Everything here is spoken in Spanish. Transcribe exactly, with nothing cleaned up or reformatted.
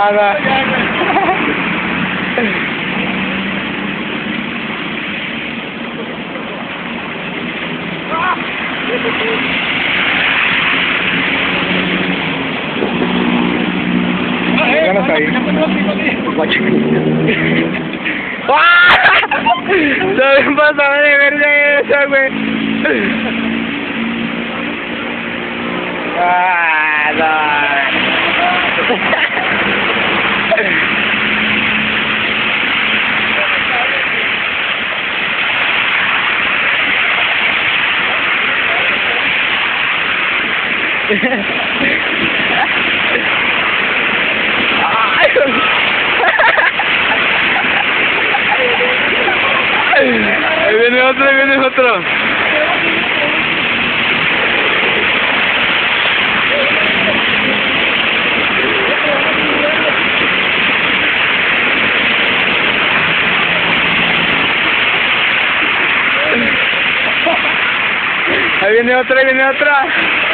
nada. Ganas ahí. ¡Ah! Se me pasaba de verga esa, güey. Ah, no. Ahí viene otro, ahí viene otro. Ahí viene otra, ahí viene otra.